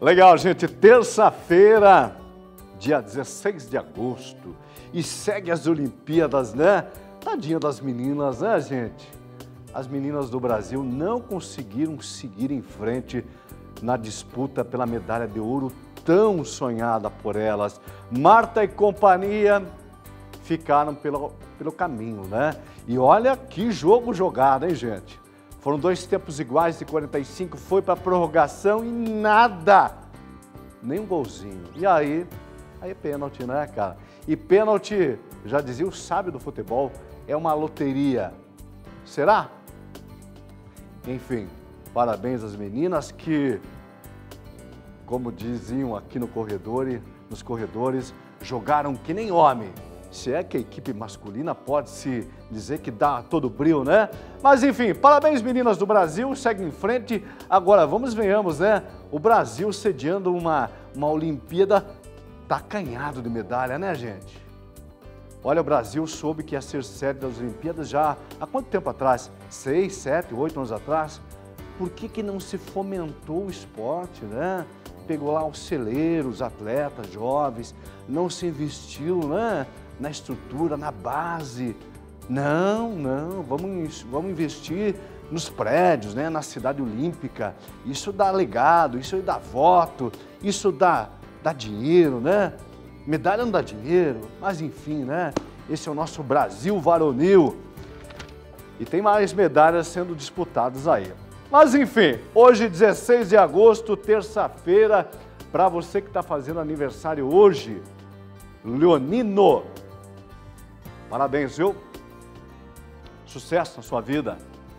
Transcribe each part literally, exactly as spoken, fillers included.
Legal, gente. Terça-feira, dia dezesseis de agosto. E segue as Olimpíadas, né? Tadinha das meninas, né, gente? As meninas do Brasil não conseguiram seguir em frente na disputa pela medalha de ouro tão sonhada por elas. Marta e companhia ficaram pelo, pelo caminho, né? E olha que jogo jogado, hein, gente? Foram dois tempos iguais de quarenta e cinco, foi para a prorrogação e nada, nem um golzinho. E aí, aí é pênalti, né, cara? E pênalti, já dizia o sábio do futebol, é uma loteria. Será? Enfim, parabéns às meninas que, como diziam aqui no corredor, nos corredores, jogaram que nem homem. Se é que a equipe masculina pode se dizer que dá todo o brilho, né? Mas enfim, parabéns meninas do Brasil, segue em frente. Agora vamos venhamos, né? O Brasil sediando uma, uma Olimpíada, tá acanhado de medalha, né, gente? Olha, o Brasil soube que ia ser sede das Olimpíadas já há quanto tempo atrás? Seis, sete, oito anos atrás? Por que que não se fomentou o esporte, né? Pegou lá os celeiros, atletas jovens, não se investiu, né? Na estrutura, na base. Não, não, vamos, vamos investir nos prédios, né? Na cidade olímpica. Isso dá legado, isso dá voto, isso dá, dá dinheiro, né? Medalha não dá dinheiro, mas enfim, né? Esse é o nosso Brasil varonil. E tem mais medalhas sendo disputadas aí. Mas enfim, hoje, dezesseis de agosto, terça-feira, para você que está fazendo aniversário hoje, Leonino, parabéns, viu? Sucesso na sua vida.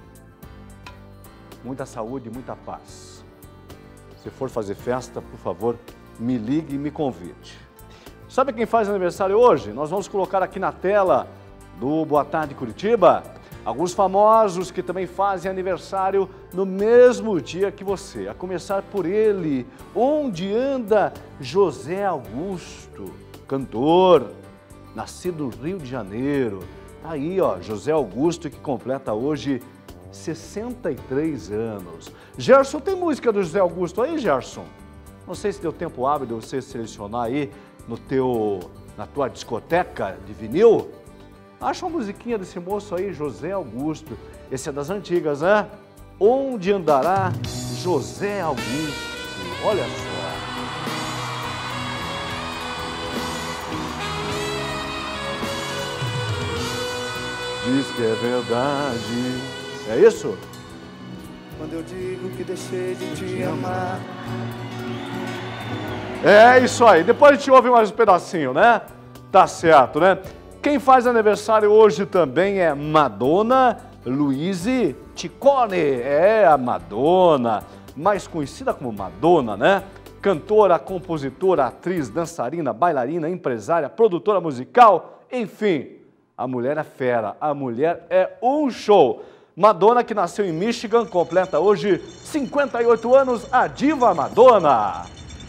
Muita saúde, muita paz. Se for fazer festa, por favor, me ligue e me convide. Sabe quem faz aniversário hoje? Nós vamos colocar aqui na tela do Boa Tarde Curitiba alguns famosos que também fazem aniversário no mesmo dia que você. A começar por ele, onde anda José Augusto, cantor, nascido no Rio de Janeiro. Aí, ó, José Augusto, que completa hoje sessenta e três anos. Gerson, tem música do José Augusto aí, Gerson? Não sei se deu tempo hábil de você selecionar aí no teu, na tua discoteca de vinil. Acha uma musiquinha desse moço aí, José Augusto. Esse é das antigas, né? Onde andará José Augusto? Olha só. Diz que é verdade. É isso? Quando eu digo que deixei de te amar. É isso aí. Depois a gente ouve mais um pedacinho, né? Tá certo, né? Quem faz aniversário hoje também é Madonna Louise Ciccone. É a Madonna, mais conhecida como Madonna, né? Cantora, compositora, atriz, dançarina, bailarina, empresária, produtora musical, enfim. A mulher é fera, a mulher é um show. Madonna, que nasceu em Michigan, completa hoje cinquenta e oito anos, a diva Madonna.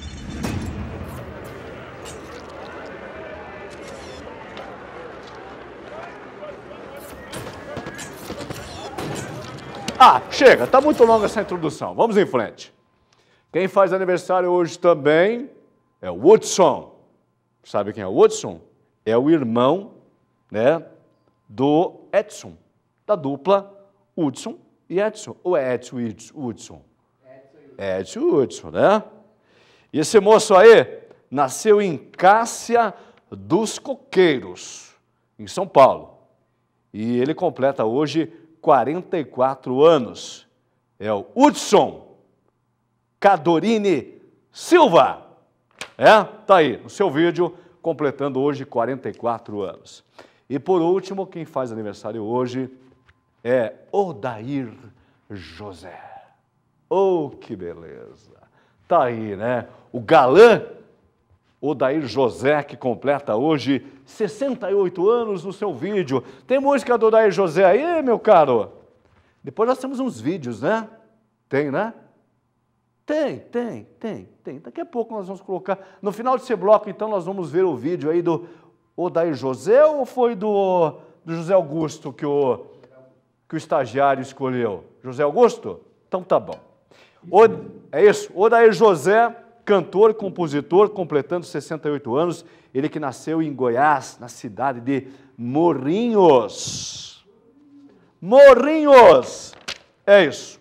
Ah, chega, tá muito longa essa introdução. Vamos em frente. Quem faz aniversário hoje também é o Hudson. Sabe quem é o Hudson? É o irmão, né, do Edson, da dupla Hudson e Edson. Ou é Edson e Hudson? Edson e Hudson, né? E esse moço aí nasceu em Cássia dos Coqueiros, em São Paulo. E ele completa hoje quarenta e quatro anos. É o Hudson Cadorini Silva. É? Tá aí, no seu vídeo, completando hoje quarenta e quatro anos. E por último, quem faz aniversário hoje é Odair José. Oh, que beleza! Tá aí, né? O galã Odair José, que completa hoje sessenta e oito anos no seu vídeo. Tem música do Odair José aí, meu caro? Depois nós temos uns vídeos, né? Tem, né? Tem, tem, tem, tem. Daqui a pouco nós vamos colocar. No final desse bloco, então, nós vamos ver o vídeo aí do Odair José ou foi do, do José Augusto que o, que o estagiário escolheu? José Augusto? Então tá bom. O, é isso, Odair José cantor e compositor, completando sessenta e oito anos, ele que nasceu em Goiás, na cidade de Morrinhos. Morrinhos! É isso.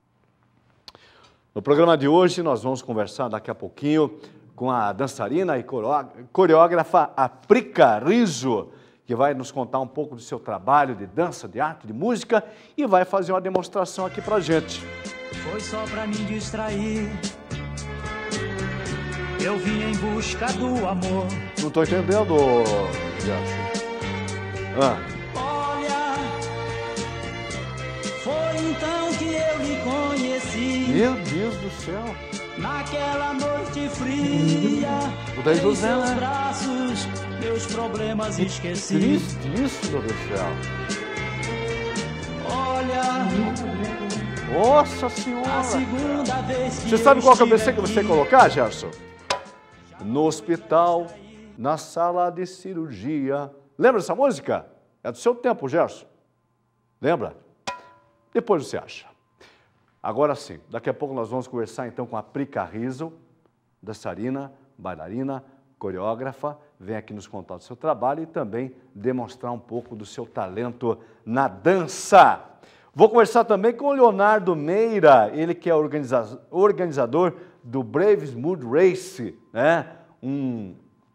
No programa de hoje, nós vamos conversar daqui a pouquinho com a dançarina e coreógrafa Aprica Rizzo, que vai nos contar um pouco do seu trabalho de dança, de arte, de música e vai fazer uma demonstração aqui pra gente. Foi só pra me distrair, eu vim em busca do amor. Não tô entendendo, Gerson. Ah. Olha, foi então que eu lhe conheci. Meu Deus do céu. Naquela noite fria, O Daí em José, seus né? braços, meus problemas esqueci. Triste isso, meu Deus do céu. Olha, Nossa Senhora. a segunda vez que Você sabe qual que eu pensei que estive você ia aqui, colocar, Gerson? No hospital, na sala de cirurgia. Lembra dessa música? É do seu tempo, Gerson. Lembra? Depois você acha. Agora sim, daqui a pouco nós vamos conversar então com a Aprica Rizzo, dançarina, bailarina, coreógrafa, vem aqui nos contar do seu trabalho e também demonstrar um pouco do seu talento na dança. Vou conversar também com o Leonardo Meira, ele que é organiza- organizador do Braves Mood Race, né? Um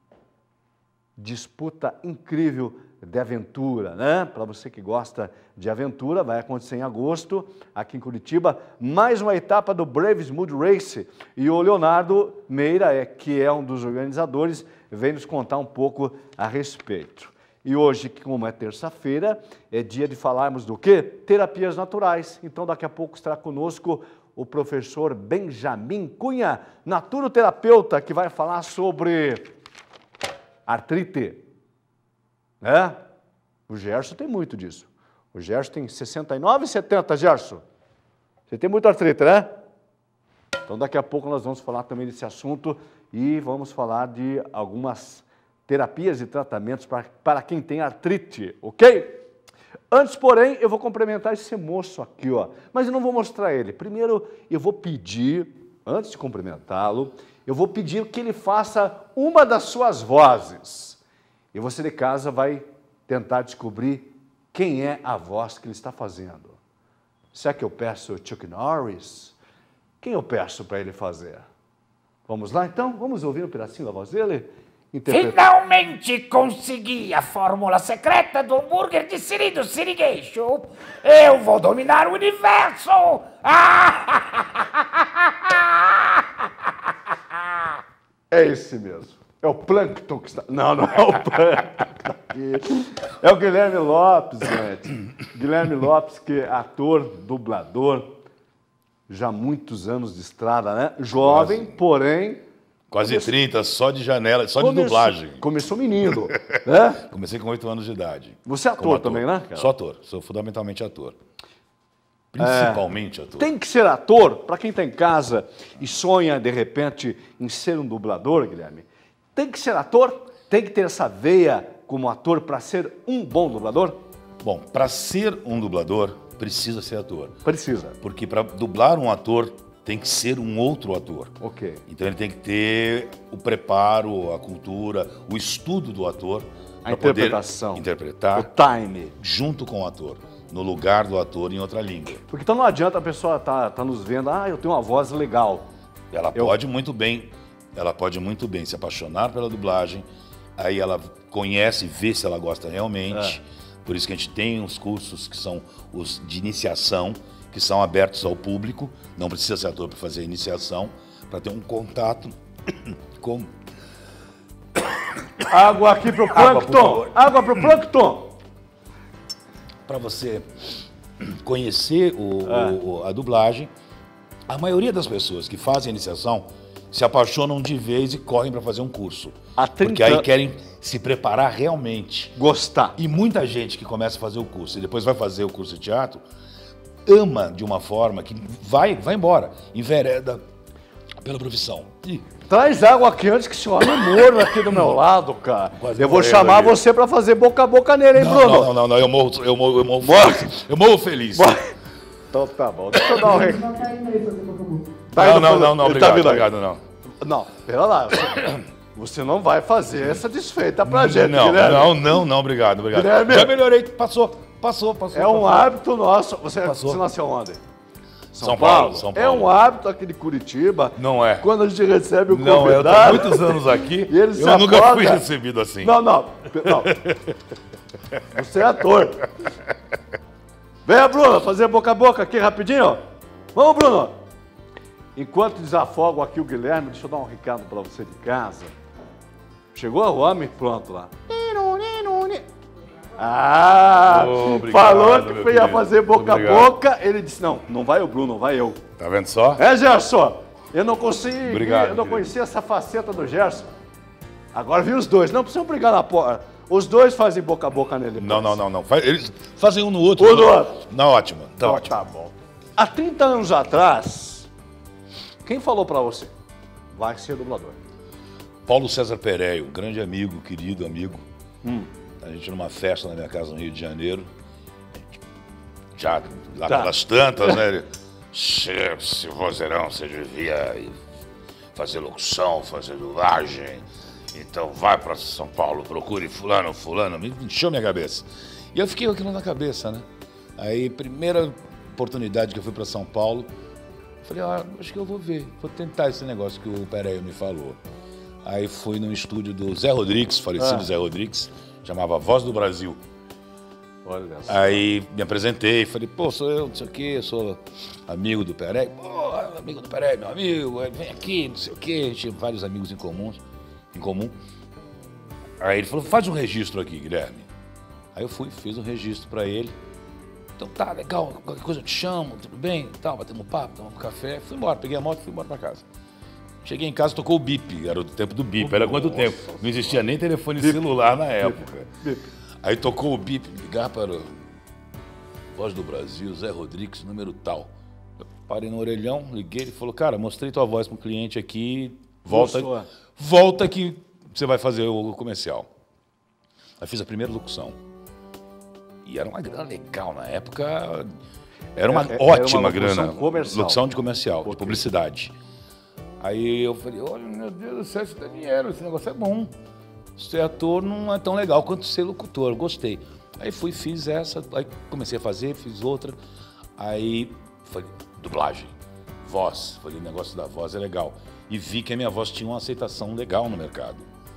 disputa incrível de aventura, né? Para você que gosta de aventura, vai acontecer em agosto, aqui em Curitiba, mais uma etapa do Braves Mood Race. E o Leonardo Meira, é, que é um dos organizadores, vem nos contar um pouco a respeito. E hoje, como é terça-feira, é dia de falarmos do quê? Terapias naturais. Então, daqui a pouco estará conosco o professor Benjamin Cunha, naturoterapeuta, que vai falar sobre artrite. É? O Gerson tem muito disso. O Gerson tem sessenta e nove e setenta, Gerson. Você tem muita artrite, né? Então, daqui a pouco nós vamos falar também desse assunto e vamos falar de algumas terapias e tratamentos para, para quem tem artrite, ok? Antes, porém, eu vou cumprimentar esse moço aqui, ó. Mas eu não vou mostrar ele. Primeiro, eu vou pedir, antes de cumprimentá-lo, eu vou pedir que ele faça uma das suas vozes. E você de casa vai tentar descobrir quem é a voz que ele está fazendo. Será que eu peço Chuck Norris? Quem eu peço para ele fazer? Vamos lá, então? Vamos ouvir um pedacinho da voz dele? Interpreta- Finalmente consegui a fórmula secreta do hambúrguer de Siri do Sirigueixo. Eu vou dominar o universo! É esse mesmo. É o Plâncton que está... Não, não é o Plâncton que está aqui. É o Guilherme Lopes, gente. Guilherme Lopes, que é ator, dublador, já há muitos anos de estrada, né? Jovem, Quase. porém... Quase Começou- trinta, só de janela, só de começou- dublagem. Começou menino, né? Comecei com oito anos de idade. Você é ator Como também, né, cara? Sou ator, sou fundamentalmente ator. Principalmente ator. Tem que ser ator, para quem está em casa e sonha, de repente, em ser um dublador, Guilherme, tem que ser ator? Tem que ter essa veia como ator para ser um bom dublador? Bom, para ser um dublador, precisa ser ator. Precisa. Porque para dublar um ator, tem que ser um outro ator. Ok. Então ele tem que ter o preparo, a cultura, o estudo do ator. A pra poder interpretação. interpretar O time. junto com o ator, no lugar do ator em outra língua. Porque então não adianta a pessoa tá, tá nos vendo, ah, eu tenho uma voz legal. Ela Eu- pode muito bem, ela pode muito bem se apaixonar pela dublagem, aí ela conhece, vê se ela gosta realmente. Por isso que a gente tem os cursos que são os de iniciação, que são abertos ao público, não precisa ser ator para fazer a iniciação, para ter um contato com... Água aqui pro Água, por Plâncton! favor. Água pro Plâncton! Para você conhecer o- É. o- o- a dublagem. A maioria das pessoas que fazem a iniciação se apaixonam de vez e correm para fazer um curso. Há trinta Porque aí querem se preparar realmente. Gostar. E muita gente que começa a fazer o curso e depois vai fazer o curso de teatro, ama de uma forma que vai, vai embora, envereda pela profissão. Ih, Traz água aqui antes que esse homem morra aqui do meu lado, cara. Quase Eu vou morrendo chamar ali. você pra fazer boca a boca nele, hein, não, Bruno? não, não, não, não, eu morro, eu morro, eu morro Morre. feliz. Eu morro feliz. Então tá bom, deixa eu dar um recado. Não, não, não, não, Ele tá obrigado, vindo aí. obrigado, não. Não, pera lá. Você, você não vai fazer essa desfeita pra gente, Não, Guilherme. não, não, não, obrigado, obrigado. Guilherme. Já melhorei, passou, passou, passou. É um passou. hábito nosso. Você, Passou. você nasceu onde? São Paulo, São É Paulo. um hábito aqui de Curitiba. Não é. Quando a gente recebe o Não, eu tô convidado... muitos anos aqui, E ele se eu nunca afoga. fui recebido assim. Não, não, não. Você é ator. Venha, Bruno, fazer boca a boca aqui rapidinho. Vamos, Bruno. Enquanto desafogam aqui o Guilherme, deixa eu dar um recado para você de casa. Chegou o homem, pronto lá. Ah, Oh, obrigado, falou que meu foi ia querido. fazer boca a Obrigado. boca. Ele disse, não, não vai o Bruno, vai eu. Tá vendo só? É, Gerson? Eu não consegui, Obrigado, eu não querido. conhecia essa faceta do Gerson. Agora vi os dois, não precisam brigar na porta. Os dois fazem boca a boca nele. Não, não, não, não. Faz- Eles fazem um no outro. Um no outro. Não, ótimo. Tá Então, ótimo. tá bom. Há trinta anos atrás, quem falou pra você? Vai ser dublador. Paulo César Pereio, grande amigo, querido amigo. Hum. A gente numa festa na minha casa no Rio de Janeiro. Já lá Tá. pelas tantas, né? Ele, se, se vozeirão, você devia ir fazer locução, fazer dublagem. Então vai pra São Paulo, procure fulano, fulano. Me encheu minha cabeça. E eu fiquei com aquilo na cabeça, né? Aí, primeira oportunidade que eu fui pra São Paulo, falei, ah, acho que eu vou ver, vou tentar esse negócio que o Pereio me falou. Aí fui no estúdio do Zé Rodrigues, falecido Ah. Zé Rodrigues, chamava Voz do Brasil. Olha só. Aí me apresentei, falei, pô, sou eu, não sei o quê, sou amigo do Pereio. Pô, amigo do Pereio, meu amigo, aí vem aqui, não sei o quê. A gente tinha vários amigos em comum, em comum. Aí ele falou, faz um registro aqui, Guilherme. Aí eu fui, fiz um registro pra ele. Então tá, legal, qualquer coisa eu te chamo, tudo bem, tal, batemos um papo, tomamos um café. Fui embora, peguei a moto e fui embora pra casa. Cheguei em casa, tocou o bip, era do tempo do bip, era quanto tempo? Não existia nem telefone celular na época. Aí tocou o bip, ligar para o Voz do Brasil, Zé Rodrigues, número tal. Eu parei no orelhão, liguei, ele falou, cara, mostrei tua voz para um cliente aqui, volta, Gostou? volta que você vai fazer o comercial. Aí fiz a primeira locução. E era uma grana legal na época, era uma É- é- era uma ótima locução grana. comercial. Locução de comercial, Ok. de publicidade. Aí eu falei, olha, meu Deus do céu, isso dá dinheiro, esse negócio é bom. Ser ator não é tão legal quanto ser locutor, eu gostei. Aí fui, fiz essa, aí comecei a fazer, fiz outra. Aí falei, dublagem, voz, falei, o negócio da voz é legal. E vi que a minha voz tinha uma aceitação legal no mercado.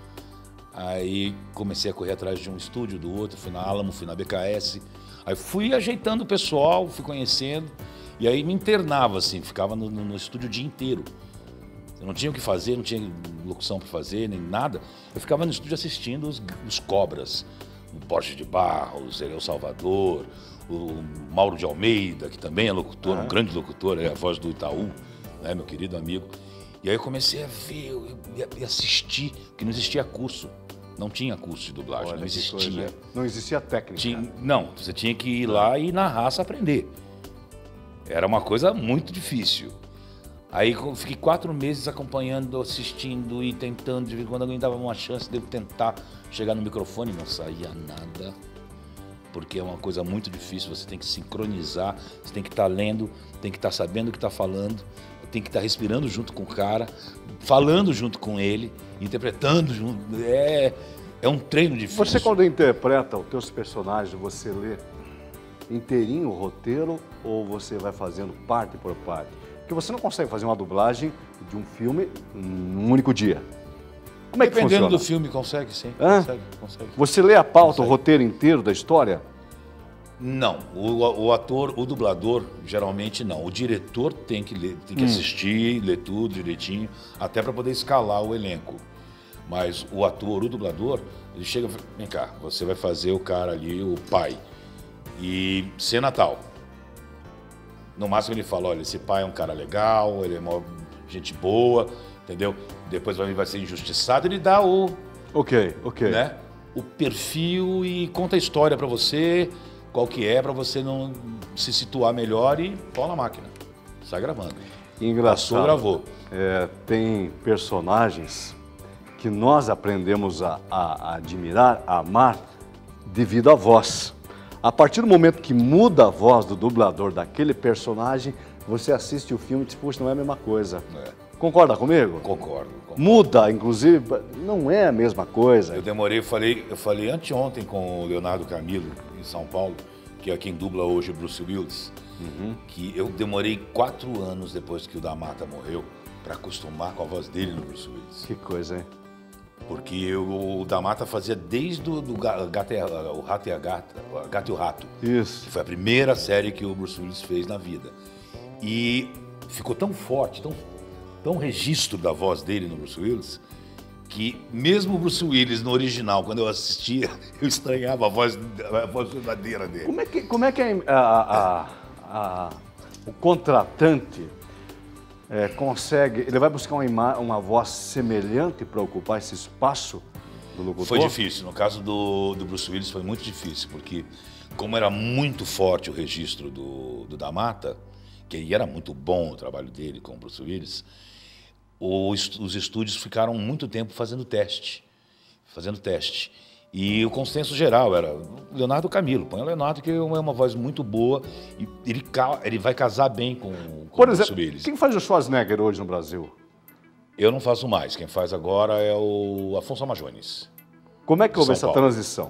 Aí comecei a correr atrás de um estúdio, do outro, fui na Alamo, fui na B K S. Aí fui ajeitando o pessoal, fui conhecendo. E aí me internava, assim, ficava no, no, no estúdio o dia inteiro. Eu não tinha o que fazer, não tinha locução para fazer, nem nada. Eu ficava no estúdio assistindo os, os cobras. O Borges de Barros, Ereu Salvador, o Mauro de Almeida, que também é locutor, um grande locutor, é a voz do Itaú, né, meu querido amigo. E aí eu comecei a ver eu- e assistir, porque não existia curso. Não tinha curso de dublagem, Olha não que existia. coisa, né? Não existia técnica. Tinha- não, você tinha que ir lá e na raça aprender. Era uma coisa muito difícil. Aí eu fiquei quatro meses acompanhando, assistindo e tentando, de vez em quando alguém dava uma chance de eu tentar chegar no microfone, não saía nada. Porque é uma coisa muito difícil, você tem que sincronizar, você tem que estar lendo, tem que estar sabendo o que está falando, tem que estar respirando junto com o cara, falando junto com ele, interpretando junto. É, é um treino difícil. Você, quando interpreta os teus personagens, você lê inteirinho o roteiro ou você vai fazendo parte por parte? Porque você não consegue fazer uma dublagem de um filme num único dia. Como é que Dependendo funciona? do filme, consegue sim. Hã? Consegue, consegue. Você lê a pauta, Consegue. o roteiro inteiro da história? Não, o, o ator, o dublador, geralmente não. O diretor tem que ler, tem que assistir, ler tudo direitinho, até para poder escalar o elenco. Mas o ator, o dublador, ele chega e fala, vem cá, você vai fazer o cara ali, o pai. E cena tal. No máximo ele fala, olha, esse pai é um cara legal, ele é uma gente boa, entendeu? Depois vai, vai ser injustiçado, ele dá o, Ok, ok. né, o perfil e conta a história pra você, qual que é, pra você não se situar melhor e pau na máquina. Sai gravando. Engraçado. Passou, gravou. É, tem personagens que nós aprendemos a, a- a admirar, a amar, devido à voz. A partir do momento que muda a voz do dublador daquele personagem, você assiste o filme e diz, puxa, não é a mesma coisa. É. Concorda comigo? Concordo. concordo. Muda, inclusive, não é a mesma coisa. Eu demorei, eu falei, eu falei anteontem com o Leonardo Camilo, em São Paulo, que é quem dubla hoje o Bruce Willis, uhum. que eu demorei quatro anos depois que o Da Mata morreu para acostumar com a voz dele no Bruce Willis. Que coisa, hein? Porque eu, o Da Mata fazia desde o do gato e, o Rato e a Gata, o Gato e o Rato. Isso. Que foi a primeira série que o Bruce Willis fez na vida. E ficou tão forte, tão, tão registro da voz dele no Bruce Willis, que mesmo o Bruce Willis no original, quando eu assistia, eu estranhava a voz, a voz verdadeira dele. Como é que, como é que a, a, a, a, o contratante é, consegue... Ele vai buscar uma, ima, uma voz semelhante para ocupar esse espaço do locutor? Foi difícil. No caso do, do Bruce Willis foi muito difícil, porque como era muito forte o registro do, do Da Mata, que era muito bom o trabalho dele com o Bruce Willis, os, os estúdios ficaram muito tempo fazendo teste, fazendo teste. E o consenso geral era Leonardo Camilo, põe o Leonardo, que é uma voz muito boa e ele, ele vai casar bem com, com Por o exemplo, Bruce Willis. Quem faz o Schwarzenegger hoje no Brasil? Eu não faço mais, quem faz agora é o Afonso Amajones. Como é que houve São essa Paulo. transição?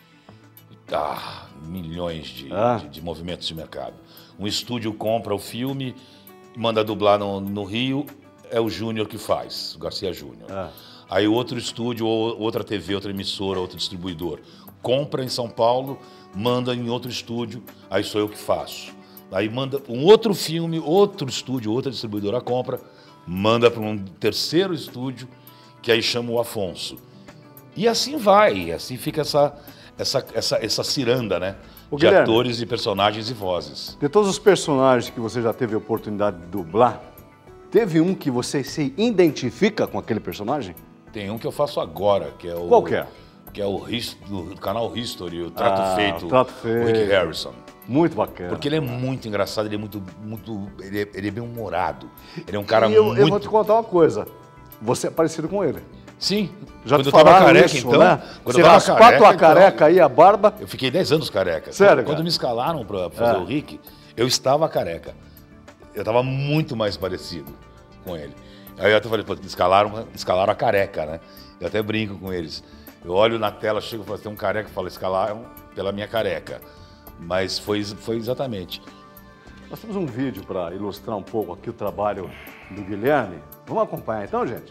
Ah, milhões de, ah. de, de movimentos de mercado. Um estúdio compra o filme, manda dublar no, no Rio, é o Júnior que faz, o Garcia Júnior. Ah. Aí outro estúdio, ou outra T V, outra emissora, outro distribuidor, compra em São Paulo, manda em outro estúdio, aí sou eu que faço. Aí manda um outro filme, outro estúdio, outra distribuidora compra, manda para um terceiro estúdio, que aí chama o Afonso. E assim vai, assim fica essa, essa, essa, essa ciranda, né? Ô, de Guilherme, atores e personagens e vozes. De todos os personagens que você já teve a oportunidade de dublar, teve um que você se identifica com aquele personagem? Tem um que eu faço agora, que é o... Qual que é? Que é o His- do canal History, o Trato Ah, Feito, o Trato o Feito. Rick Harrison. Muito bacana. Porque ele é muito engraçado, ele é muito, muito, ele é, ele é bem humorado. Ele é um cara e eu, muito... eu vou te contar uma coisa, você é parecido com ele. Sim. Já quando te eu tava falaram careca, isso, então... né? Quando Você eu tava raspar careca, tua então, careca aí, a barba... Eu fiquei dez anos careca. Sério, Quando cara? me escalaram para fazer É. o Rick, eu estava careca. Eu estava muito mais parecido com ele. Aí eu até falei, pô, escalaram, escalaram a careca, né? Eu até brinco com eles. Eu olho na tela, chego e falo, tem um careca, eu falo, escalaram pela minha careca. Mas foi, foi exatamente. Nós temos um vídeo para ilustrar um pouco aqui o trabalho do Guilherme. Vamos acompanhar então, gente?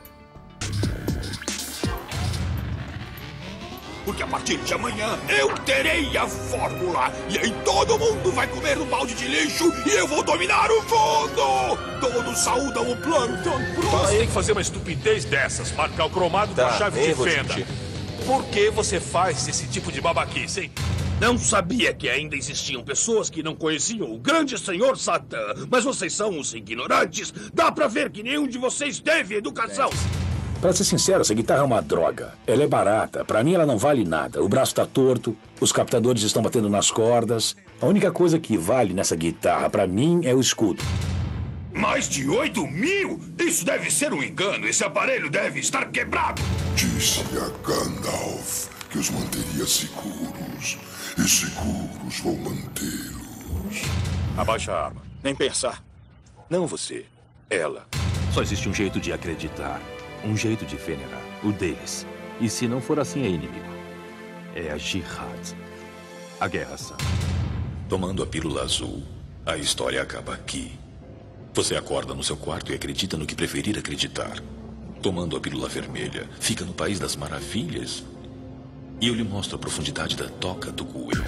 Porque a partir de amanhã eu terei a fórmula. E aí todo mundo vai comer um balde de lixo e eu vou dominar o mundo. Todos saúdam o plano tão pronto. Você tem que fazer uma estupidez dessas, marcar o cromado com a chave de fenda. Por que você faz esse tipo de babaquice, hein? Não sabia que ainda existiam pessoas que não conheciam o grande senhor Satã. Mas vocês são os ignorantes. Dá pra ver que nenhum de vocês teve educação. Pra ser sincero, essa guitarra é uma droga. Ela é barata. Pra mim, ela não vale nada. O braço tá torto, os captadores estão batendo nas cordas. A única coisa que vale nessa guitarra, pra mim, é o escudo. Mais de oito mil? Isso deve ser um engano. Esse aparelho deve estar quebrado. Disse a Gandalf que os manteria seguros. E seguros vou mantê-los. Abaixa a arma. Nem pensar. Não você. Ela. Só existe um jeito de acreditar. Um jeito de venerar. O deles. E se não for assim, é inimigo. É a Jihad. A Guerra Santa. Tomando a pílula azul, a história acaba aqui. Você acorda no seu quarto e acredita no que preferir acreditar. Tomando a pílula vermelha, fica no País das Maravilhas. E eu lhe mostro a profundidade da toca do coelho.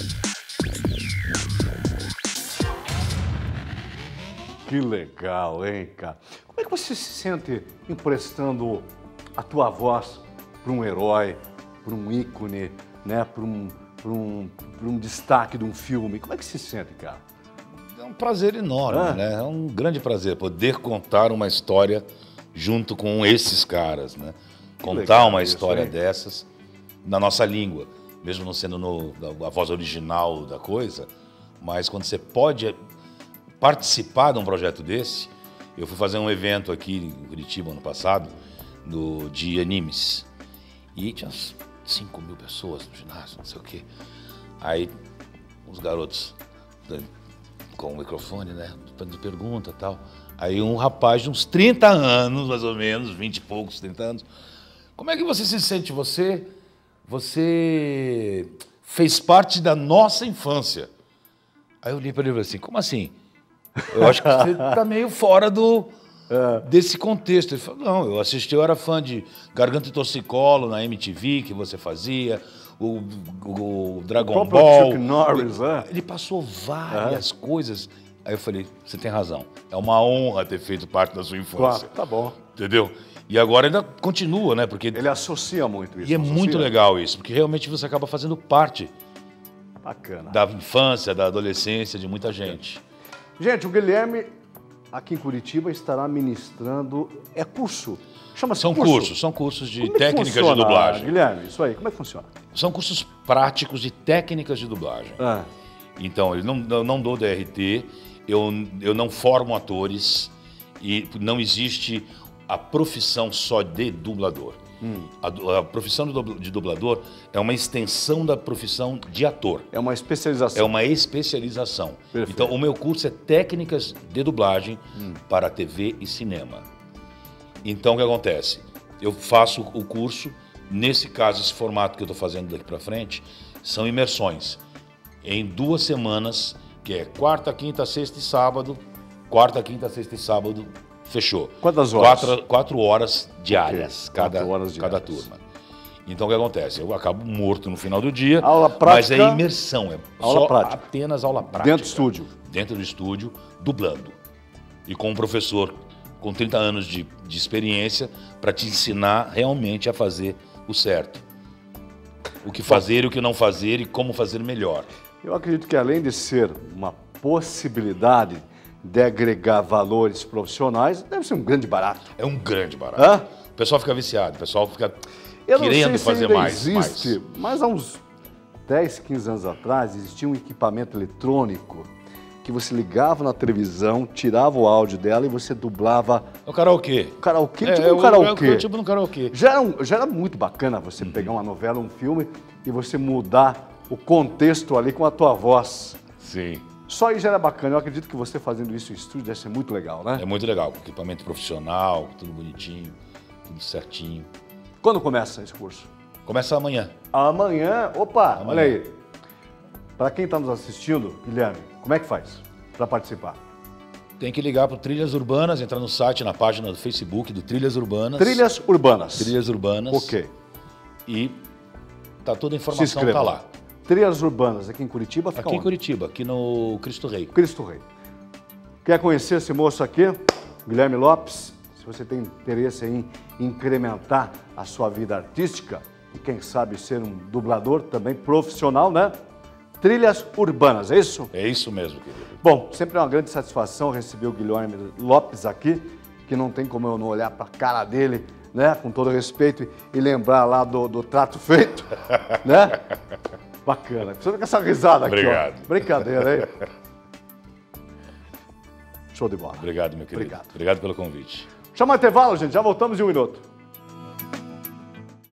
Que legal, hein, cara? Como é que você se sente emprestando a tua voz para um herói, para um ícone, né? Para um, para um, para um destaque de um filme? Como é que se sente, cara? É um prazer enorme, Ah. né? É um grande prazer poder contar uma história junto com esses caras, né? Contar legal uma isso, história hein? dessas na nossa língua, mesmo não sendo no, a voz original da coisa, mas quando você pode participar de um projeto desse. Eu fui fazer um evento aqui em Curitiba ano passado, no, de animes, e tinha uns cinco mil pessoas no ginásio, não sei o quê. Aí os garotos com o microfone, né, de pergunta e tal. Aí um rapaz de uns trinta anos, mais ou menos, vinte e poucos, trinta anos. Como é que você se sente? Você, você fez parte da nossa infância. Aí eu olhei para ele e falei assim, como assim? Eu acho que você está meio fora do, é. desse contexto. Ele falou, não, eu assisti, eu era fã de Garganta e Torcicolo na M T V, que você fazia, o, o, o Dragon o Ball. Chuck Norris, ele, é. ele passou várias é. coisas. Aí eu falei, você tem razão, é uma honra ter feito parte da sua infância. Claro, tá bom. Entendeu? E agora ainda continua, né? Porque ele associa muito isso. E é associa. muito legal isso, porque realmente você acaba fazendo parte Bacana. da infância, da adolescência de muita gente. Gente, o Guilherme, aqui em Curitiba, estará ministrando... É curso? Chama-se São curso. cursos, são cursos de como é técnicas funciona, de dublagem. Guilherme, isso aí, como é que funciona? São cursos práticos de técnicas de dublagem. Ah. Então, eu não, eu não dou D R T, eu, eu não formo atores e não existe a profissão só de dublador. Hum. A, a profissão de dublador é uma extensão da profissão de ator. É uma especialização. É uma especialização. Perfeito. Então, o meu curso é técnicas de dublagem hum. para T V e cinema. Então, o que acontece? Eu faço o curso, nesse caso, esse formato que eu estou fazendo daqui para frente, são imersões. Em duas semanas, que é quarta, quinta, sexta e sábado, quarta, quinta, sexta e sábado, fechou. Quantas horas? Quatro, quatro horas diárias, okay. cada, horas diárias. cada turma. Então o que acontece? Eu acabo morto no final do dia, aula prática, mas é imersão, é aula só prática. apenas aula prática. Dentro do estúdio? Dentro do estúdio, dublando. E com um professor com trinta anos de, de experiência para te ensinar realmente a fazer o certo. O que fazer e o que não fazer e como fazer melhor. Eu acredito que além de ser uma possibilidade de agregar valores profissionais, deve ser um grande barato. É um grande barato. Hã? O pessoal fica viciado, o pessoal fica Eu querendo não sei fazer se ainda mais, existe, mais. Mas há uns dez, quinze anos atrás, existia um equipamento eletrônico que você ligava na televisão, tirava o áudio dela e você dublava... O karaokê. O karaokê, é, tipo é, um karaokê. É, tipo um karaokê. Já era, um, já era muito bacana você uhum. pegar uma novela, um filme e você mudar o contexto ali com a tua voz. Sim. Só aí já era bacana. Eu acredito que você fazendo isso em estúdio deve ser muito legal, né? É muito legal. Equipamento profissional, tudo bonitinho, tudo certinho. Quando começa esse curso? Começa amanhã. Amanhã? Opa, amanhã. Olha aí. Para quem está nos assistindo, Guilherme, como é que faz para participar? Tem que ligar para o Trilhas Urbanas, entrar no site, na página do Facebook do Trilhas Urbanas. Trilhas Urbanas. Trilhas Urbanas. Ok. E tá toda a informação tá lá. Trilhas Urbanas, aqui em Curitiba? Fica aqui onde? em Curitiba, aqui no Cristo Rei. Cristo Rei. Quer conhecer esse moço aqui? Guilherme Lopes. Se você tem interesse em incrementar a sua vida artística e quem sabe ser um dublador também profissional, né? Trilhas Urbanas, é isso? É isso mesmo, querido. Bom, sempre é uma grande satisfação receber o Guilherme Lopes aqui, que não tem como eu não olhar para a cara dele, né? Com todo respeito e lembrar lá do, do trato feito, né? Bacana. Precisa com essa risada aqui, Obrigado. ó. Brincadeira, hein? Show de bola. Obrigado, meu querido. Obrigado. Obrigado pelo convite. Chama intervalo, gente. Já voltamos em um minuto.